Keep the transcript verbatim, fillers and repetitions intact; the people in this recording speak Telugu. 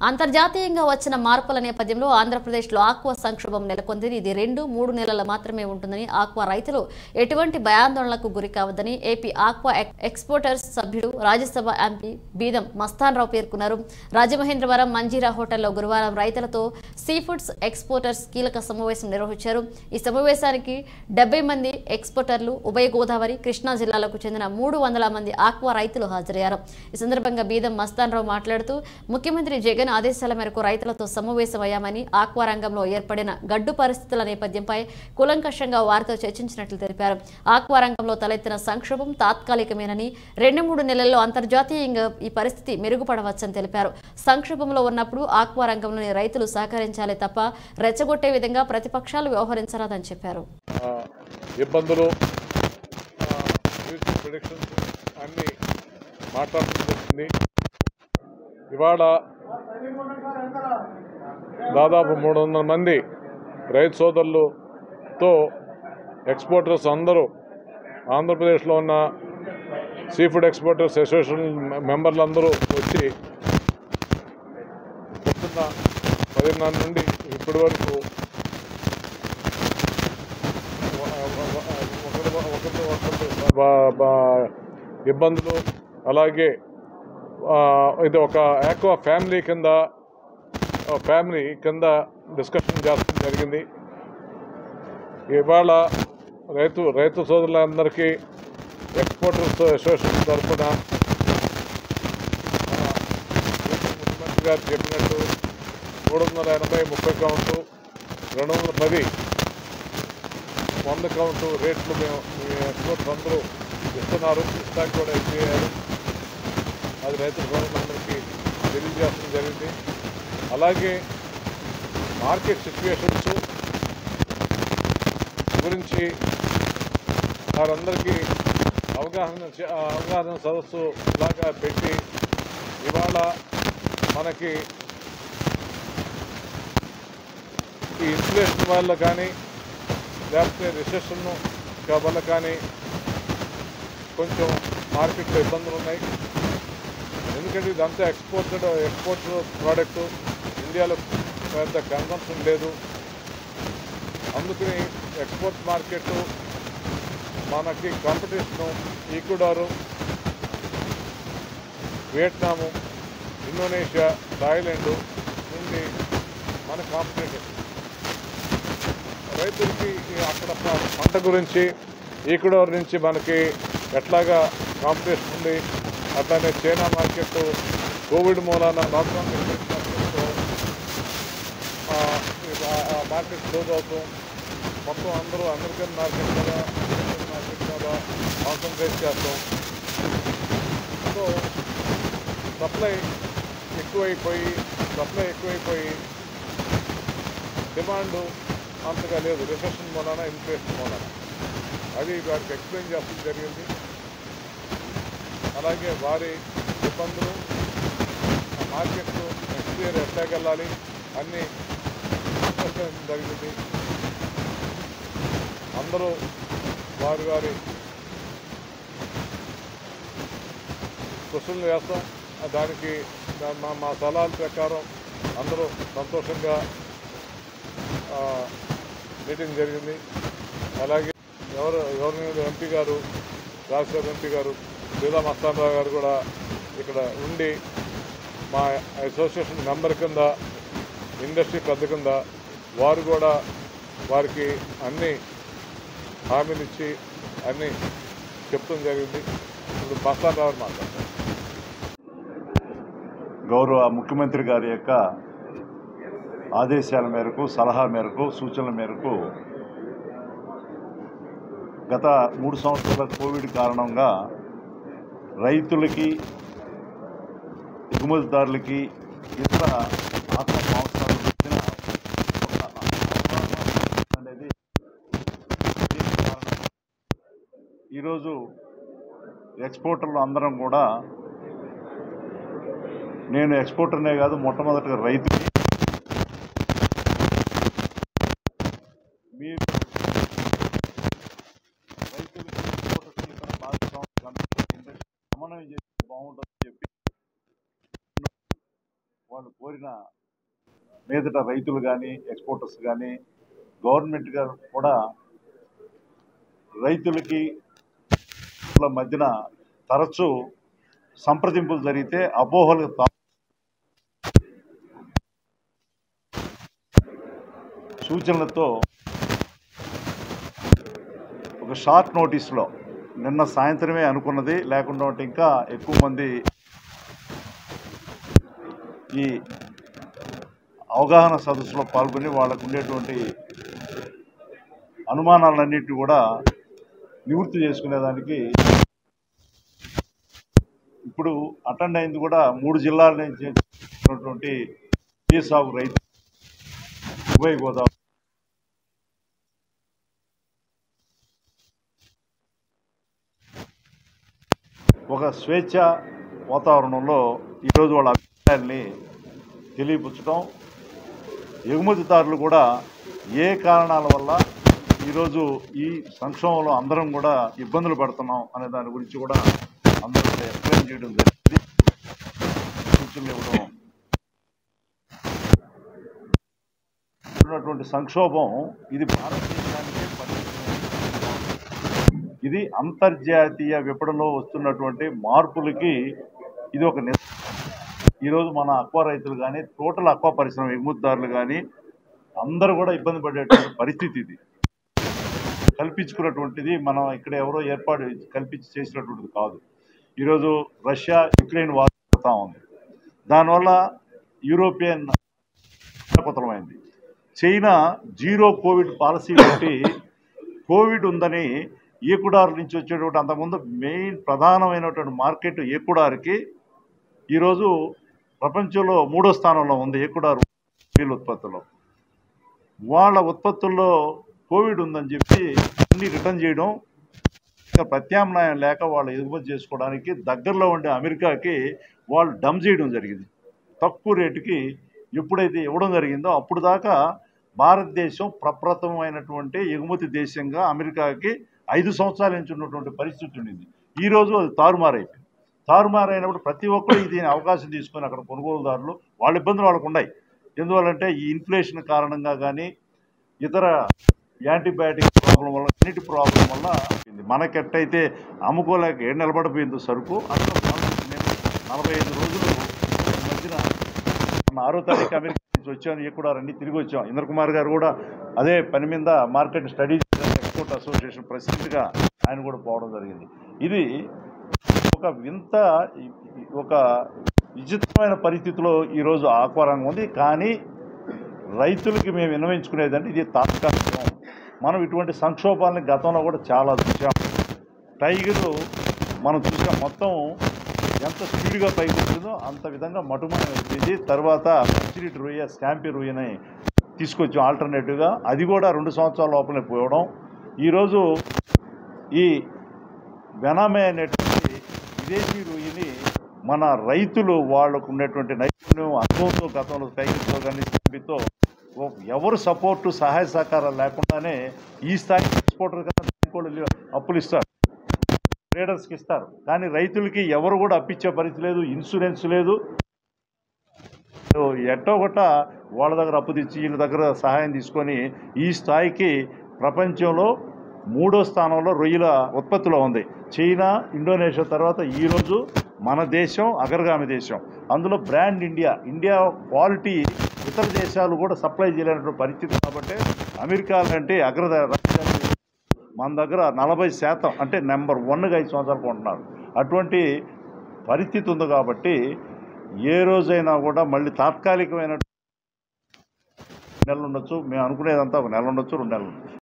అంతర్జాతీయంగా వచ్చిన మార్పుల నేపథ్యంలో ఆంధ్రప్రదేశ్లో ఆక్వా సంక్షోభం నెలకొంది. ఇది రెండు మూడు నెలల మాత్రమే ఉంటుందని, ఆక్వా రైతులు ఎటువంటి భయాందోళనలకు గురి కావద్దని ఏపీ ఆక్వా ఎక్స్పోర్టర్స్ సభ్యుడు రాజ్యసభ ఎంపీ బీదం మస్తాన్రావు పేర్కొన్నారు. రాజమహేంద్రవరం మంజీరా హోటల్లో గురువారం రైతులతో సీ ఫుడ్స్ ఎక్స్పోర్టర్స్ కీలక సమావేశం నిర్వహించారు. ఈ సమావేశానికి డెబ్బై మంది ఎక్స్పోర్టర్లు, ఉభయ గోదావరి, కృష్ణా జిల్లాలకు చెందిన మూడు వందల మంది ఆక్వా రైతులు హాజరయ్యారు. ఈ సందర్భంగా బీదం మస్తాన్రావు మాట్లాడుతూ ముఖ్యమంత్రి జగన్ ఆదేశాల మేరకు రైతులతో సమావేశమయ్యామని, ఆక్వా రంగంలో ఏర్పడిన గడ్డు పరిస్థితుల నేపథ్యంపై కూలంకషంగా వారితో చర్చించినట్లు తెలిపారు. ఆక్వా రంగంలో తలెత్తిన సంక్షోభం తాత్కాలికమేనని, రెండు మూడు నెలల్లో అంతర్జాతీయంగా ఈ పరిస్థితి మెరుగుపడవచ్చని తెలిపారు. సంక్షోభంలో ఉన్నప్పుడు ఆక్వా రంగంలోని రైతులు సహకరించాలి తప్ప రెచ్చగొట్టే విధంగా ప్రతిపక్షాలు వ్యవహరించరాదని చెప్పారు. ఇబ్బందులు అన్ని మాట్లాడటం జరిగింది. ఇవాళ దాదాపు మూడు వందల మంది రైతు సోదరులతో ఎక్స్పోర్టర్స్ అందరూ, ఆంధ్రప్రదేశ్లో ఉన్న సీ ఫుడ్ ఎక్స్పోర్టర్స్ అసోసియేషన్ మెంబర్లందరూ వచ్చి పొద్దున్న పదిన్నర నుండి ఇప్పటి వరకు ఇబ్బందులు, అలాగే ఇది ఒక ఆక్వా ఫ్యామిలీ కింద ఫ్యామిలీ కింద డిస్కషన్ చేస్తూ జరిగింది. ఇవాళ రైతు రైతు సోదరులందరికీ ఎక్స్పోర్టర్స్ అసోసియేషన్ తరఫున ముఖ్యమంత్రి గారు చెప్పినట్టు మూడు వందల ఎనభై ముప్పై కౌంటు, రెండు వందల పది వంద కౌంటు రేట్లు మేము ఎక్స్పోర్ట్స్ అందరూ ఇస్తున్నారు. ఇస్తానికి కూడా ఇచ్చేయారు. అది రైతు సోదరులందరికీ తెలియజేయడం జరిగింది. అలాగే మార్కెట్ సిచ్యువేషన్స్ గురించి వారందరికీ అవగాహన అవగాహన సదస్సు లాగా పెట్టి ఇవాళ మనకి ఈ ఇన్ఫ్లేషన్ వల్ల కానీ లేకపోతే రిసెషన్ వల్ల కానీ కొంచెం మార్కెట్లో ఇబ్బందులు ఉన్నాయి. ఎందుకంటే ఇదంతా ఎక్స్పోర్టెడ్ ఎక్స్పోర్ట్ ప్రోడక్ట్, ఇండియాలో పెద్ద కన్సంప్షన్ లేదు. అందుకని ఎక్స్పోర్ట్ మార్కెట్ మనకి competition Ecuador, Vietnam, Indonesia, Thailand నుండి మన కాంపిటేటివ్ రైతులకి అక్కడ పంట గురించి ఈక్వెడార్ నుంచి మనకి ఎట్లాగా కాంపిటీషన్ ఉంది. అట్లానే చైనా మార్కెట్ కోవిడ్ మూలాన లాక్డౌన్ మార్కెట్ క్లోజ్ అవుతాం. మొత్తం అందరూ అమెరికన్ మార్కెట్ మీద అమెరికన్ మార్కెట్ మీద కాన్సన్ట్రేట్ చేస్తాం. సో సప్లై ఎక్కువైపోయి సప్లై ఎక్కువైపోయి డిమాండ్ అంతగా లేదు. రిసెషన్ మూలాన, ఇన్ఫ్లేషన్ మూలాన అది వారికి ఎక్స్ప్లెయిన్ చేస్తూ జరిగింది. అలాగే వారి ఇబ్బందులు, మార్కెట్ నెక్స్ట్ ఇయర్ ఎట్లాగెళ్ళాలి అన్నీ జరిగింది. అందరూ వారి వారి క్వశ్చన్లు వేస్తాం. దానికి మా మా సలహాల ప్రకారం అందరూ సంతోషంగా మీటింగ్ జరిగింది. అలాగే ఎవరు గవర్నమెంట్ ఎంపీ గారు, రాజ్యసభ ఎంపీ గారు బీదా మస్తాన్రావు గారు కూడా ఇక్కడ ఉండి మా అసోసియేషన్ మెంబర్ కింద, ఇండస్ట్రీ పెద్ద కింద వారు కూడా వారికి అన్ని హామీలు ఇచ్చి అన్నీ చెప్తాం జరిగింది. ఇప్పుడు మస్తాన్రావు మాట్లాడతారు. గౌరవ ముఖ్యమంత్రి గారి యొక్క ఆదేశాల మేరకు, సలహా మేరకు, సూచనల మేరకు గత మూడు సంవత్సరాల కోవిడ్ కారణంగా రైతులకి, ఎగుమతిదారులకి, ఇతర ఆత్మ సంవత్సరాలు వచ్చిన అనేది ఈరోజు ఎక్స్పోర్టర్లు అందరం కూడా, నేను ఎక్స్పోర్టర్నే కాదు, మొట్టమొదటిగా రైతుకి మీరు రైతులకి ఎక్స్పోర్టర్స్కి ఇక్కడ భాగస్వామ్యం సమన్వయం చేస్తే బాగుంటుందని చెప్పి వాళ్ళు కోరిన మీదట రైతులు కానీ ఎక్స్పోర్టర్స్ కానీ గవర్నమెంట్ గారు కూడా రైతులకి మధ్యన తరచూ సంప్రదింపులు జరిగితే అపోహలు సూచనలతో ఒక షార్ట్ నోటీస్లో నిన్న సాయంత్రమే అనుకున్నది, లేకుండా ఉంటే ఇంకా ఎక్కువ మంది ఈ అవగాహన సదస్సులో పాల్గొని వాళ్ళకు ఉండేటువంటి అనుమానాలన్నింటినీ కూడా నివృత్తి చేసుకునేదానికి ఇప్పుడు అటెండ్ అయింది కూడా మూడు జిల్లాల నుంచి చేసినటువంటి ఈ సాగు రైతు ఉభయ గోదావరి ఒక స్వేచ్ఛ వాతావరణంలో ఈరోజు వాళ్ళ అభిప్రాయాల్ని తెలియపుచ్చడం, ఎగుమతిదారులు కూడా ఏ కారణాల వల్ల ఈరోజు ఈ సంక్షోభంలో అందరం కూడా ఇబ్బందులు పడుతున్నాం అనే దాని గురించి కూడా అందరూ కూడా ఎక్స్ప్లెయిన్ చేయడం జరిగింది, సూచనలు ఇవ్వడం. ఉన్నటువంటి సంక్షోభం ఇది భారతదేశానికి ఇది అంతర్జాతీయ విపణలో వస్తున్నటువంటి మార్పులకి ఇది ఒక నిజం. ఈరోజు మన అక్వా రైతులు కానీ టోటల్ అక్వా పరిశ్రమ ఎగుమతిదారులు కానీ అందరూ కూడా ఇబ్బంది పడేటువంటి పరిస్థితి ఇది కల్పించుకున్నటువంటిది. మనం ఇక్కడ ఎవరో ఏర్పాటు కల్పించి చేసినటువంటిది కాదు. ఈరోజు రష్యా యుక్రెయిన్ వార్ జరుగుతూ ఉంది, దానివల్ల యూరోపియన్ పతనమైంది. చైనా జీరో కోవిడ్ పాలసీ పెట్టి కోవిడ్ ఉందని ఈక్వెడార్ నుంచి వచ్చేటువంటి అంతకుముందు మెయిన్ ప్రధానమైనటువంటి మార్కెట్ ఈక్వెడార్కి ఈరోజు ప్రపంచంలో మూడో స్థానంలో ఉంది. ఈక్వెడార్ వీళ్ళ ఉత్పత్తుల్లో వాళ్ళ ఉత్పత్తుల్లో కోవిడ్ ఉందని చెప్పి అన్ని రిటర్న్ చేయడం, ఇంకా ప్రత్యామ్నాయం లేక వాళ్ళు ఎగుమతి చేసుకోవడానికి దగ్గరలో ఉండే అమెరికాకి వాళ్ళు డమ్ చేయడం జరిగింది. తక్కువ రేటుకి ఎప్పుడైతే ఇవ్వడం జరిగిందో అప్పుడు దాకా భారతదేశం ప్రప్రథమైనటువంటి ఎగుమతి దేశంగా అమెరికాకి ఐదు సంవత్సరాల నుంచి ఉన్నటువంటి పరిస్థితి ఉండింది. ఈరోజు అది తారుమారైపోయింది. తారుమారైనప్పుడు ప్రతి ఒక్కరు దీని అవకాశం తీసుకొని అక్కడ కొనుగోలుదారులు వాళ్ళ ఇబ్బందులు వాళ్ళకు ఉన్నాయి. ఎందువల్లంటే ఈ ఇన్ఫ్లేషన్ కారణంగా కానీ ఇతర యాంటీబయాటిక్ ప్రాబ్లం వల్ల అన్నిటి ప్రాబ్లం వల్ల మనకెట్టయితే అమ్ముకోలేక ఏం నిలబడిపోయిందో సరుకు అట్లా నేను నలభై ఐదు రోజులు మధ్యన మన ఆరో తారీఖు అమెరికా నుంచి వచ్చాను, ఇక్కడ అన్ని తిరిగి వచ్చాం. ఇంద్ర కుమార్ గారు కూడా అదే పని మీద మార్కెట్ స్టడీస్ ఎక్స్పోర్ట్ అసోసియేషన్ ప్రెసిడెంట్గా ఆయన కూడా పోవడం జరిగింది. ఇది ఒక వింత ఒక విచిత్రమైన పరిస్థితిలో ఈరోజు ఆక్వా రంగం ఉంది. కానీ రైతులకి మేము విన్నవించుకునేదంటే ఇది తాత్కాలికం. మనం ఇటువంటి సంక్షోభాలని గతంలో కూడా చాలా చూసాం. టైగర్ మనం చూసాం, మొత్తం ఎంత స్పీడ్గా పైకి వచ్చిందో అంత విధంగా మటుమానం వచ్చింది. తర్వాత మంచినీటి రొయ్య స్కాంపీ రొయ్యని తీసుకొచ్చాం ఆల్టర్నేటివ్గా, అది కూడా రెండు సంవత్సరాల లోపలే పోవడం. ఈరోజు ఈ వెనామే అనేటువంటి విదేశీ రొయ్యని మన రైతులు వాళ్ళకు ఉన్నటువంటి నైపుణ్యం అనుభవంతో గతంలో టైగర్తో కానీ స్కాంపీతో ఎవరు సపోర్టు సహాయ సహకారాలు లేకుండానే ఈ స్థాయి ఎక్స్పోర్టర్ కన్నా బ్యాంకులు అప్పులు ఇస్తారు, ట్రేడర్స్కి ఇస్తారు. కానీ రైతులకి ఎవరు కూడా అప్పిచ్చే పరిస్థితి లేదు, ఇన్సూరెన్స్ లేదు. ఎట్టో గొట్ట వాళ్ళ దగ్గర అప్పు తెచ్చి వీళ్ళ దగ్గర సహాయం తీసుకొని ఈ స్థాయికి ప్రపంచంలో మూడో స్థానంలో రొయ్యల ఉత్పత్తిలో ఉంది. చైనా, ఇండోనేషియా తర్వాత ఈరోజు మన దేశం అగ్రగామి దేశం. అందులో బ్రాండ్ ఇండియా ఇండియా క్వాలిటీ ఇతర దేశాలు కూడా సప్లై చేయలేనటువంటి పరిస్థితి. కాబట్టి అమెరికా లాంటి అగ్ర రాజ్యాలు మన దగ్గర నలభై శాతం అంటే నెంబర్ వన్గా ఐదు సంవత్సరాలు కొంటున్నారు. అటువంటి పరిస్థితి ఉంది. కాబట్టి ఏ రోజైనా కూడా మళ్ళీ తాత్కాలికమైన నెలలు ఉండొచ్చు, మేము అనుకునేదంతా ఒక నెల ఉండొచ్చు, రెండు నెలలు ఉండొచ్చు.